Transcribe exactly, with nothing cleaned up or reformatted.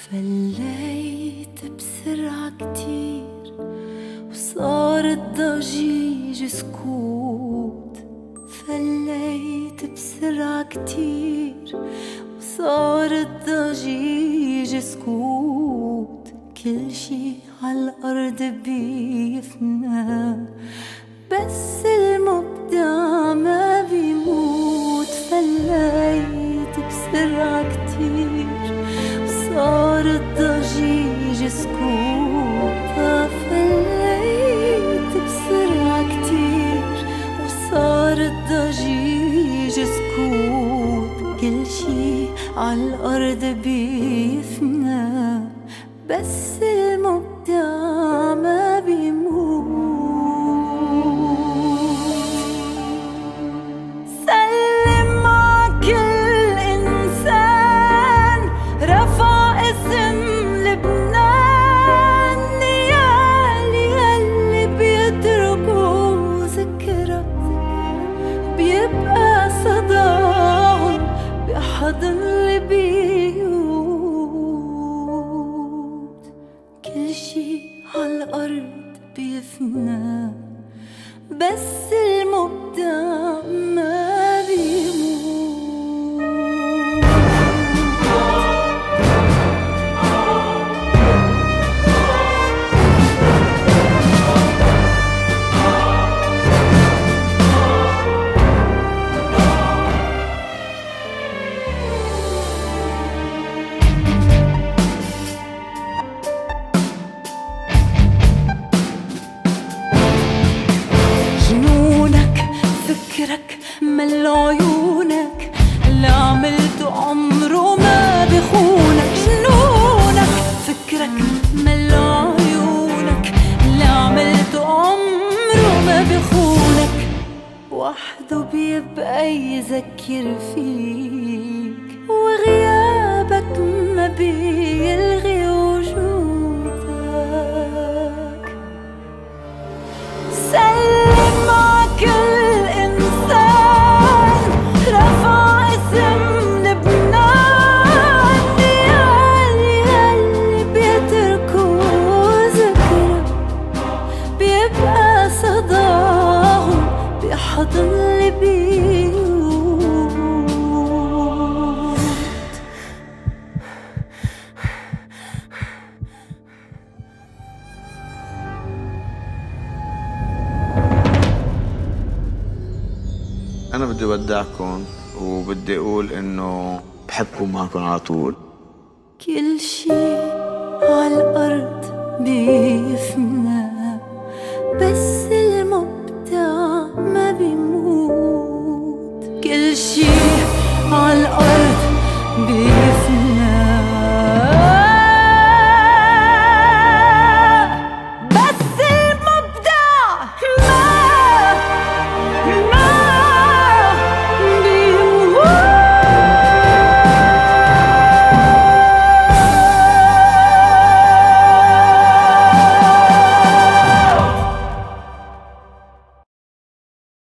فليت بسرعة كتير وصار الضجيج سكوت. فليت بسرعة كتير وصار الضجيج سكوت. كل شي عالأرض بيفنى بس المبدع ما بيموت. فليت بسرعة كتير وصار الضجيج سكوت. فليت بسرعة كتير وصار الضجيج سكوت. كل شي عالأرض بيفنى بس المبدع ما بيموت. سلم ع كل إنسان رفع اسم لبنان. نيالي يلي بيتركوا ذكرى بيبقى صداهم بحضن البيوت. كل شي عالأرض بيفنى بس المبدع ما بيموت. فكرك مل عيونك اللي عملته عمره ما بخونك. جنونك فكرك مل عيونك اللي عملته عمره ما بخونك. وحده بيبقى يذكر فيك وغيابك ما بيلغي وجودك. سلم ع كل حضن البيوت. أنا بدي أودعكم وبدي أقول إنه بحبكم معكم على طول. كل شي عالأرض بيفنى بس